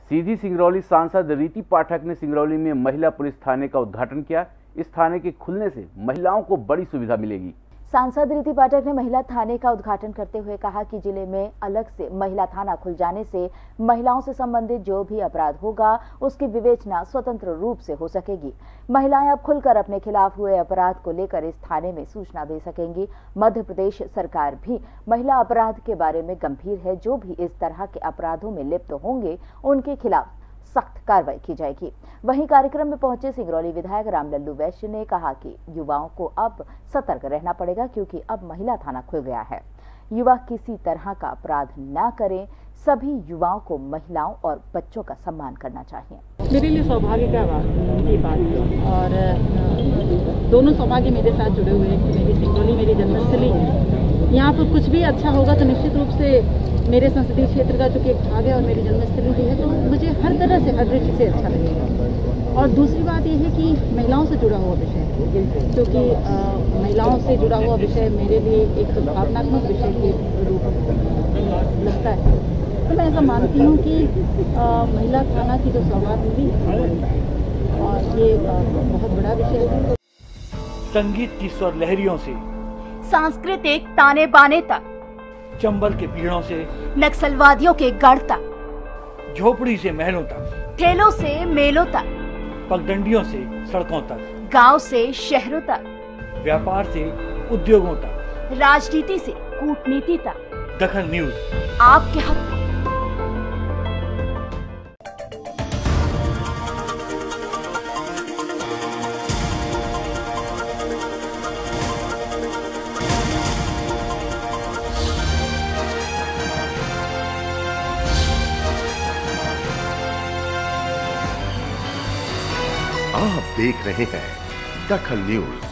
सीधी सिंगरौली सांसद रीति पाठक ने सिंगरौली में महिला पुलिस थाने का उद्घाटन किया। इस थाने के खुलने से महिलाओं को बड़ी सुविधा मिलेगी। सांसद रीति पाठक ने महिला थाने का उद्घाटन करते हुए कहा कि जिले में अलग से महिला थाना खुल जाने से महिलाओं से संबंधित जो भी अपराध होगा उसकी विवेचना स्वतंत्र रूप से हो सकेगी। महिलाएं अब खुलकर अपने खिलाफ हुए अपराध को लेकर इस थाने में सूचना दे सकेंगी। मध्य प्रदेश सरकार भी महिला अपराध के बारे में गंभीर है। जो भी इस तरह के अपराधों में लिप्त होंगे उनके खिलाफ सख्त कार्रवाई की जाएगी। वहीं कार्यक्रम में पहुंचे सिंगरौली विधायक रामलल्लू वैश्य ने कहा कि युवाओं को अब सतर्क रहना पड़ेगा क्योंकि अब महिला थाना खुल गया है। युवा किसी तरह का अपराध न करें। सभी युवाओं को महिलाओं और बच्चों का सम्मान करना चाहिए। मेरे लिए सौभाग्य की बात है और दोनों सौभाग्य मेरे साथ जुड़े हुए हैं। मेरी सिंगरौली मेरी जन्मस्थली है। यहाँ पर कुछ भी अच्छा होगा तो निश्चित रूप से मेरे संसदीय क्षेत्र का जो कि एक भाग है और मेरी जन्मस्थली भी है, तो मुझे हर तरह से हर दृष्टि से अच्छा लगेगा। और दूसरी बात यह है कि महिलाओं से जुड़ा हुआ विषय, क्योंकि महिलाओं से जुड़ा हुआ विषय मेरे लिए एक भावनात्मक विषय के रूप में लगता है। तो मैं ऐसा मानती हूँ कि महिला थाना की जो सौगात मिली और ये बहुत बड़ा विषय है। संगीत की स्वर लहरियों से सांस्कृतिक ताने बाने तक, चंबल के पीड़ों से नक्सलवादियों के गढ़ तक, झोपड़ी से महलों तक, ठेलों से मेलों तक, पगडंडियों से सड़कों तक, गांव से शहरों तक, व्यापार से उद्योगों तक, राजनीति से कूटनीति तक, दखल न्यूज आपके हक में। आप देख रहे हैं दखल न्यूज।